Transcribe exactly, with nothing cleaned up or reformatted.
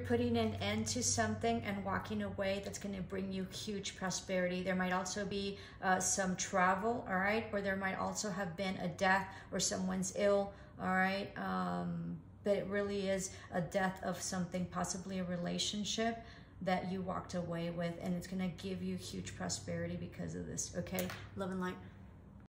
putting an end to something and walking away that's going to bring you huge prosperity. There might also be uh, some travel, all right? Or there might also have been a death or someone's ill, all right? Um, but it really is a death of something, possibly a relationship that you walked away with, and it's going to give you huge prosperity because of this, okay? Love and light.